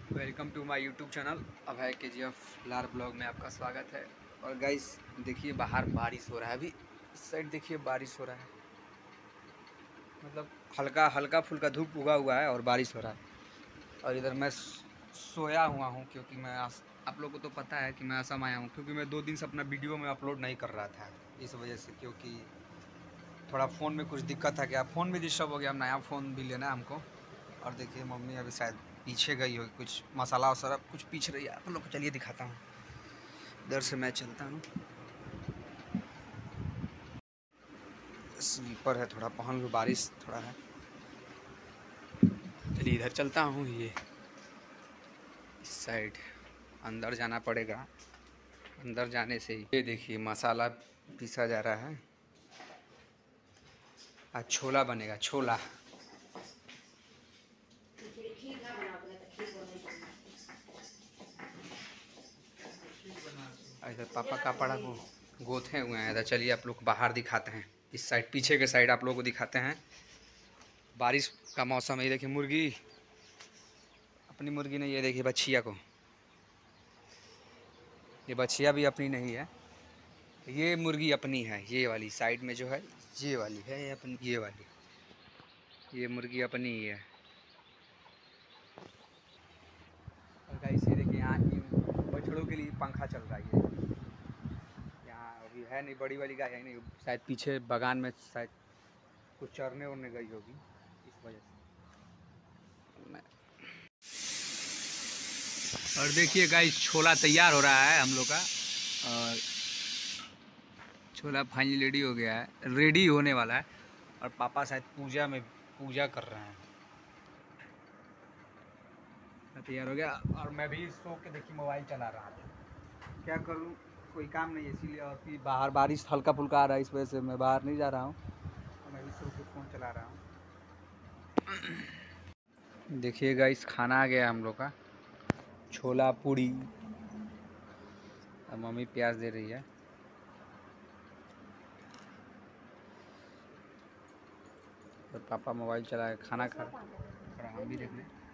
Welcome to my YouTube channel Abhay KGF लार blog में आपका स्वागत है। और गाइस देखिए बाहर बारिश हो रहा है। अभी इस साइड देखिए बारिश हो रहा है, मतलब हल्का हल्का फुल्का धूप उगा हुआ है और बारिश हो रहा है। और इधर मैं सोया हुआ हूँ क्योंकि मैं आप लोगों को तो पता है कि मैं असम आया हूँ, क्योंकि मैं 2 दिन से अपना वीडियो में अपलोड नहीं कर रहा था इस वजह से, क्योंकि थोड़ा फ़ोन में कुछ दिक्कत था। क्या फ़ोन भी डिस्टर्ब हो गया, नया फ़ोन भी लेना है हमको। और देखिए मम्मी अभी शायद पीछे गई होगी, कुछ मसाला वसाला कुछ पीछ रही है। आप लोग को चलिए दिखाता हूँ, इधर से मैं चलता हूँ। स्लीपर है, थोड़ा पहन लूँ, बारिश थोड़ा है। चलिए इधर चलता हूँ, ये इस साइड अंदर जाना पड़ेगा। अंदर जाने से ही ये देखिए मसाला पीसा जा रहा है। आज छोला बनेगा, छोला। इधर पापा कपड़ा को गोथे हुए हैं। इधर चलिए आप लोग बाहर दिखाते हैं, इस साइड पीछे के साइड आप लोगों को दिखाते हैं। बारिश का मौसम है। ये देखिए मुर्गी, अपनी मुर्गी नहीं, ये देखिए बछिया को, ये बछिया भी अपनी नहीं है, ये मुर्गी अपनी है। ये वाली साइड में जो है ये वाली है, ये अपनी, ये वाली ये मुर्गी अपनी ही है। और गाइस ये देखिए यहाँ की बछड़ों के लिए पंखा चल रहा है। ये यहाँ अभी है नहीं, बड़ी वाली गाय है नहीं, शायद पीछे बागान में शायद कुछ चरने उड़ने गई होगी, इस वजह से। और देखिए गाइस छोला तैयार हो रहा है हम लोग का, और छोला फाइनली रेडी हो गया है, रेडी होने वाला है। और पापा शायद पूजा कर रहे हैं। तैयार हो गया और मैं भी सो के देखिए मोबाइल चला रहा था। क्या करूं, कोई काम नहीं है इसीलिए। और फिर बाहर बारिश हल्का फुल्का आ रहा है, इस वजह से मैं बाहर नहीं जा रहा हूं, और मैं भी सो के फ़ोन चला रहा हूं। देखिए गाइस खाना आ गया हम लोग का, छोला पूड़ी। अब मम्मी प्याज दे रही है, और पापा मोबाइल चला के खाना खा रहे। थोड़ा हम भी देख लें।